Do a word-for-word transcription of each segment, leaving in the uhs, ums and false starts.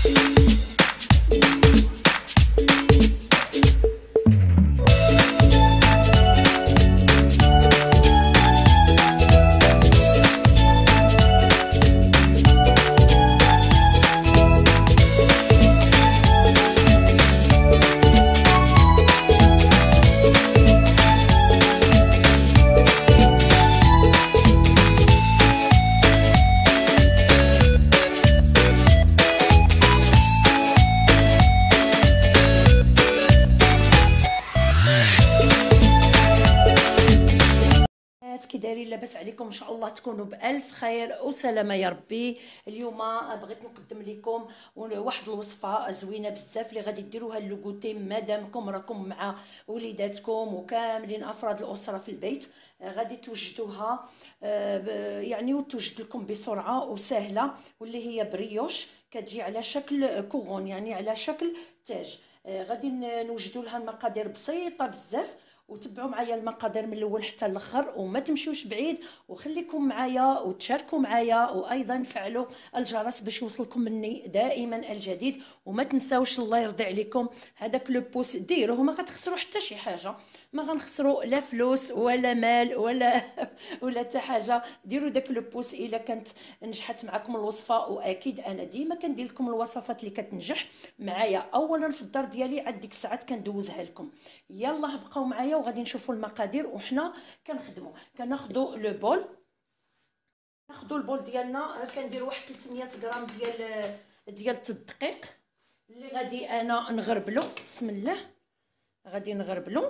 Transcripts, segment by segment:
كي دايرين؟ لاباس عليكم؟ ان شاء الله تكونوا بالف خير وسلامه يا ربي. اليوم بغيت نقدم لكم واحد الوصفه زوينه بزاف اللي غادي ديروها لوغوتي مادامكم راكم مع وليداتكم وكاملين افراد الاسره في البيت. غادي توجدوها يعني وتوجد لكم بسرعه وسهله، واللي هي بريوش كتجي على شكل كوغون يعني على شكل تاج. غادي نوجدوا لها المقادير بسيطه بزاف، وتبعوا معايا المقادير من الاول حتى الاخر وما تمشيوش بعيد، وخليكم معايا وتشاركوا معايا، وايضا فعلوا الجرس باش يوصلكم مني دائما الجديد. وما تنساوش الله يرضي عليكم هذاك لو بوس ديروه، ما غتخسروا حتى شي حاجه، ما غنخسروا لا فلوس ولا مال ولا ولا حتى حاجه. ديروا داك لو بوس الا كانت نجحت معكم الوصفه، واكيد انا ديما كندير لكم الوصفات اللي كتنجح معايا اولا في الدار ديالي، عاد ديك الساعات كندوزها لكم. يلا بقاو معايا وغادي نشوفوا المقادير وحنا كنخدموا. كناخذوا لو بول، ناخذوا البول ديالنا، كندير واحد ثلاثمية غرام ديال ديال الدقيق اللي غادي انا نغربلو. بسم الله، غادي نغربلو.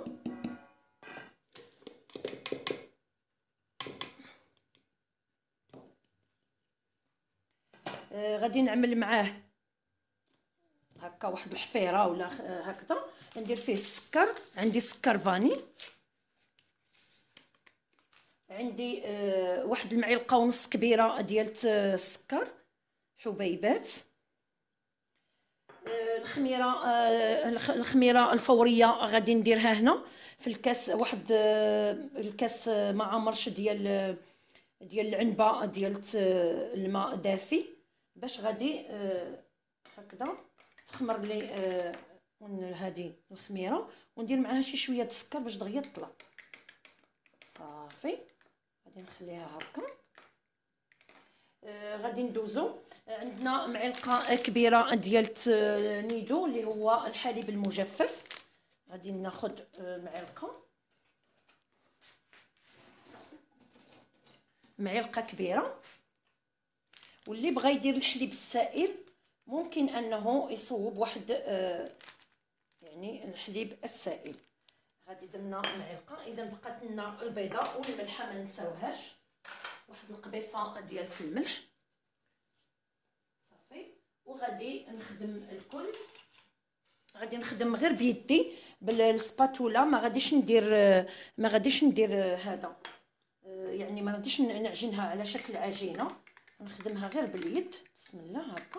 آه غادي نعمل معاه هكا واحد الحفيره ولا هكذا. ندير فيه السكر، عندي سكر فاني، عندي آه واحد المعلقه ونص كبيره ديال السكر حبيبات. آه الخميره آه الخميره الفوريه غادي نديرها هنا في الكاس، واحد آه الكاس ما عمرش ديال ديال العنبه ديال الماء دافي، باش غادي آه هكذا تخمر لي آه هذه الخميره، وندير معاها شي شويه د السكر باش دغيا تطلع. صافي غادي نخليها هكا. آه غادي ندوزو، عندنا معلقه كبيره ديال نيدو اللي هو الحليب المجفف، غادي ناخذ آه معلقه معلقه كبيره. واللي بغى يدير الحليب السائل ممكن انه يصوب واحد آه يعني الحليب السائل. غادي درنا معلقه. اذا بقات لنا البيضه والملحه ما نساوهاش، واحد القبيصه ديال الملح. صافي، وغادي نخدم الكل. غادي نخدم غير بيدي بالسباتولا، ما غاديش ندير ما غاديش ندير هذا يعني ما غاديش نعجنها على شكل عجينه، نخدمها غير باليد. بسم الله هكا.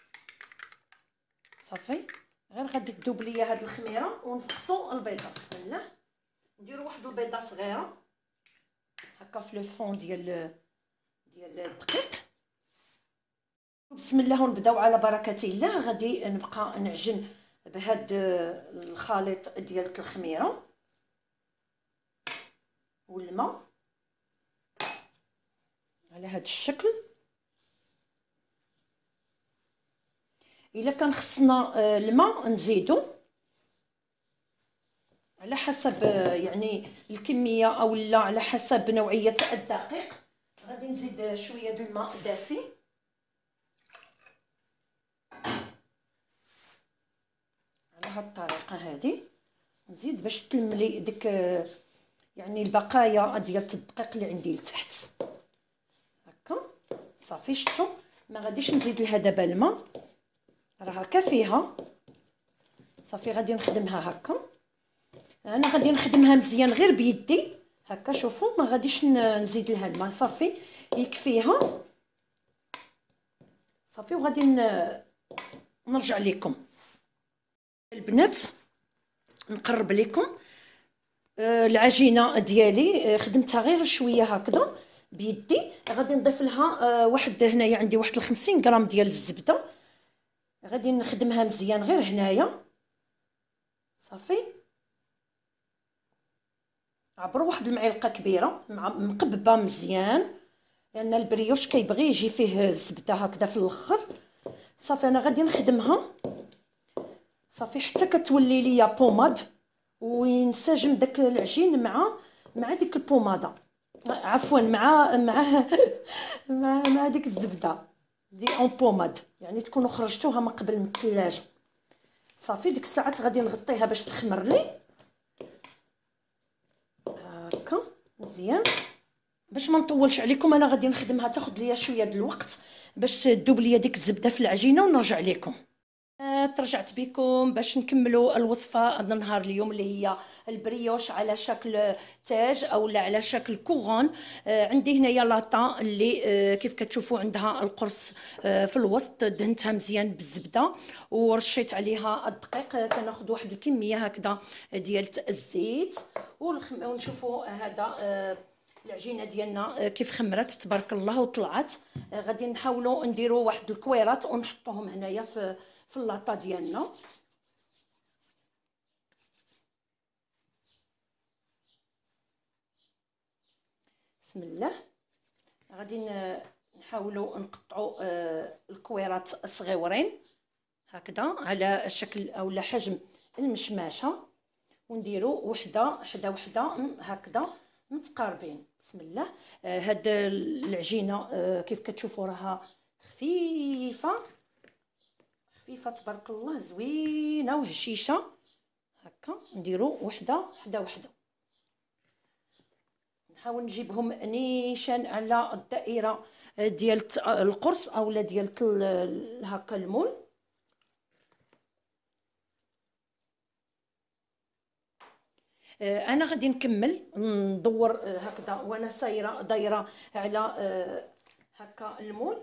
صافي، غير غادي تذوب ليا هاد الخميره ونفقصوا البيضه. بسم الله، نديروا واحد البيضه صغيره هكا في لو فون ديال ديال الدقيق. بسم الله ونبداو على بركه الله. غادي نبقى نعجن بهاد الخليط ديال الخميره والماء على هاد الشكل. الا كان خصنا الماء نزيدو على حسب يعني الكميه، او لا على حسب نوعيه الدقيق. غادي نزيد شويه د الماء دافي. على هاد الطريقه هذه نزيد باش تلملي ديك يعني البقايا ديال الدقيق اللي عندي لتحت هكا. صافي، شفتوا؟ ما غاديش نزيد لها دابا الماء، راه كافيها. صافي، غادي نخدمها هكا. انا غادي نخدمها مزيان غير بيدي هكا. شوفوا، ما غاديش نزيد لها الماء، صافي يكفيها. صافي، وغادي نرجع لكم البنات نقرب لكم. آه العجينه ديالي خدمتها غير شويه هكذا بيدي. غادي نضيف لها آه واحد هنايا عندي واحد خمسين غرام ديال الزبده. غادي نخدمها مزيان غير هنايا صافي. عبروا واحد المعلقه كبيره مقببه مزيان، لان البريوش كيبغي يجي فيه الزبده هكذا في الاخر. صافي انا غادي نخدمها صافي حتى كتولي ليا بوماد، وينسجم داك العجين مع مع ديك البوماده، عفوا مع مع مع, مع ديك الزبده اللي اون بوماد، يعني تكونوا خرجتوها من قبل من الثلاجه. صافي ديك الساعات غادي نغطيها باش تخمر لي هكا مزيان. باش ما نطولش عليكم انا غادي نخدمها تاخذ ليا شويه د الوقت باش تذوب ليا ديك الزبده في العجينه ونرجع لكم. ترجعت بكم باش نكملوا الوصفه هذا النهار اليوم اللي هي البريوش على شكل تاج او على شكل كورون. آه عندي هنايا لاطا اللي آه كيف كتشوفوا عندها القرص آه في الوسط، دهنتها مزيان بالزبده ورشيت عليها الدقيق. آه كناخذ واحد الكميه هكذا ديال الزيت ونشوفوا هذا آه العجينه ديالنا كيف خمرت تبارك الله وطلعت. آه غادي نحاولوا نديروا واحد الكويرات ونحطوهم هنايا في في اللاطا ديالنا. بسم الله. غادي نحاولوا نقطعوا الكويرات صغيورين هكذا على شكل اولا حجم المشماشه، ونديروا وحده حدا وحده هكذا متقاربين. بسم الله. هاد العجينه كيف كتشوفوا راها خفيفه خفيفه تبارك الله، زوينه وهشيشه هكا. نديروا وحده حدا وحده، نحاول نجيبهم نيشان على الدائره ديال القرص اولا ديال هكا المول. انا غادي نكمل ندور هكذا وانا سايره دايره على هكا المول.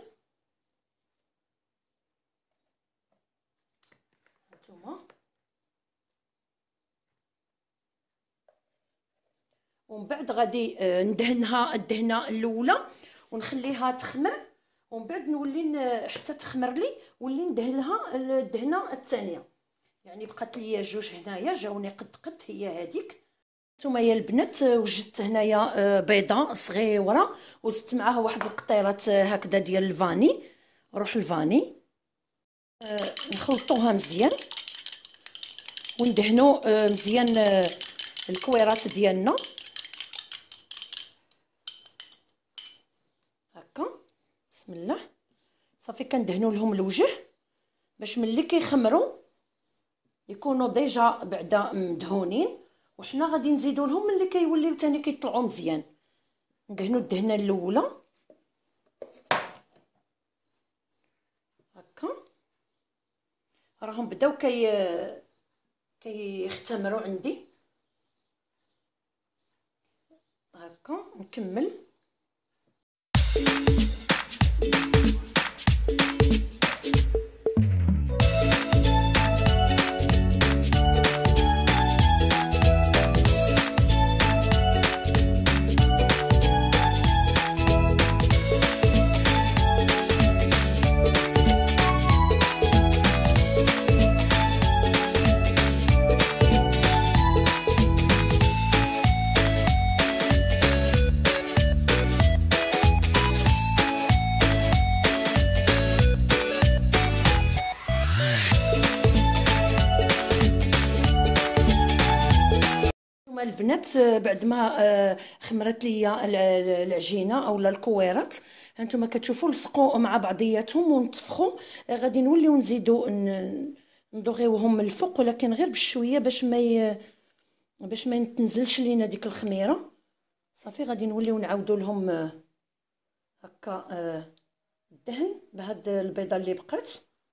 ومن بعد غادي ندهنها الدهنه الاولى ونخليها تخمر، ومن بعد نولي حتى تخمر لي ولي ندهنها الدهنه الثانيه. يعني بقات لي جوج هنايا جاوني قد قد هي هذيك. نتوما يا البنات وجدت هنايا بيضه صغيره وزدت معاها واحد القطيرات هكذا ديال الفاني، روح الفاني. نخلطوها مزيان وندهنوا مزيان الكويرات ديالنا هكا. بسم الله. صافي كندهنوا لهم الوجه باش ملي كيخمروا يكونوا ديجا بعدا مدهونين، وحنا غادي نزيدوا لهم ملي كيوليو ثاني كيطلعوا مزيان. ندهنوا الدهنه الاولى هكا، راهم بداو كي كيختمروا عندي هكا. نكمل. البنات بعد ما خمرت ليا العجينه اولا الكويرات هانتوما كتشوفوا لصقوا مع بعضياتهم ونتفخوا. غادي نوليو نزيدو ندوغيوهم من الفوق، ولكن غير بشويه باش ما ي... باش ما تنزلش لينا ديك الخميره. صافي غادي نوليو نعاودوا لهم هكا الدهن بهاد البيضه اللي بقات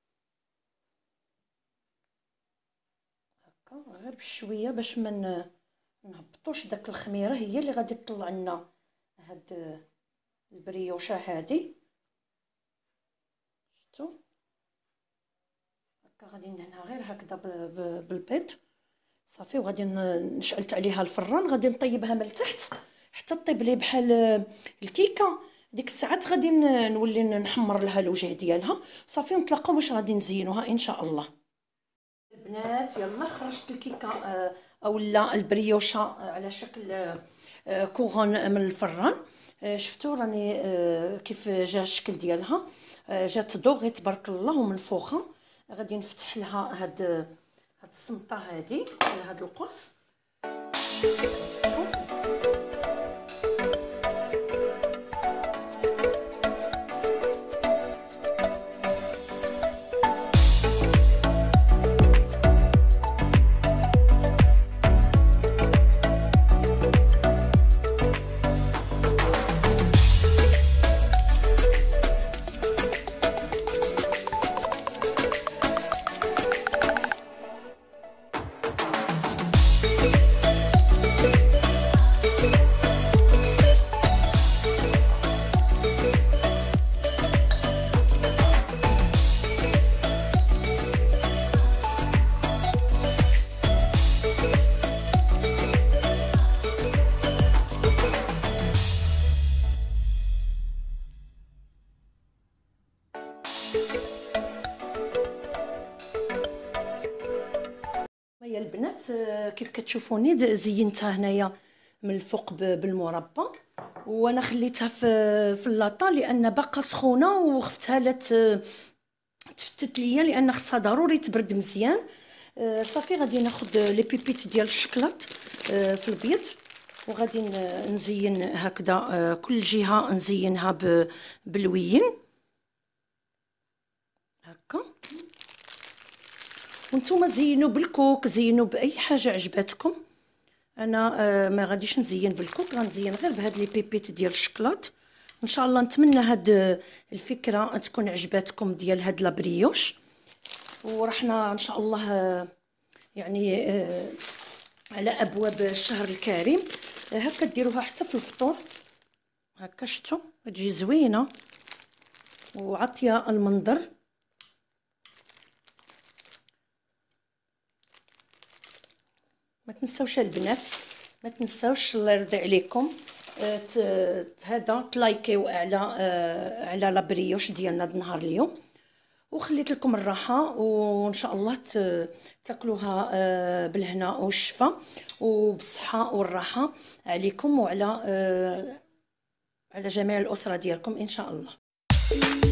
هكا غير بشويه باش ما نهبطوش داك الخميره، هي اللي غادي تطلع لنا هاد البريوشه هادي. شفتوا هكا غادي ندهنها غير هكذا بالبيض صافي. وغادي نشعلت عليها الفران، غادي نطيبها من التحت حتى طيب لي بحال الكيكه ديك الساعات غادي نولي نحمر لها الوجه ديالها صافي، ونتلاقاو واش غادي نزينوها ان شاء الله. البنات يلا خرجت الكيكه آه اولا البريوشه على شكل آه كوغون من الفران. آه شفتوا راني آه كيف جا الشكل ديالها، آه جات دوغي تبارك الله ومنفوخه. غادي نفتح لها هاد هاد الصمطه هادي ولا هاد القرص. يا البنات كيف كتشوفوني زينتها هنايا من الفوق بالمربى، وانا خليتها في في اللاطه لان باقا سخونه وخفتها لا تفتت ليا لان خصها ضروري تبرد مزيان. صافي غادي ناخذ لي بيبيت ديال الشكلاط في البيض وغادي نزين هكذا كل جهه نزينها بالوين هكا. وانتم زينوا بالكوك، زينوا باي حاجه عجبتكم. انا آه ما غاديش نزين بالكوك، غنزين غير بهاد لي بيبيت ديال الشكلاط. ان شاء الله نتمنى هاد الفكره تكون عجبتكم ديال هاد لابريوش، ورحنا ان شاء الله آه يعني آه على ابواب الشهر الكريم. آه هكا ديروها حتى في الفطور هكا، شفتوا تجي زوينه وعطيه المنظر. ما تنساوش البنات، ما تنساوش الله يرضي عليكم هذا تلايكيو على آه على لابريوش ديالنا النهار اليوم، وخليت لكم الراحه وان شاء الله تاكلوها آه بالهنا والشفا وبالصحه والراحه عليكم وعلى آه على جميع الاسره ديالكم ان شاء الله.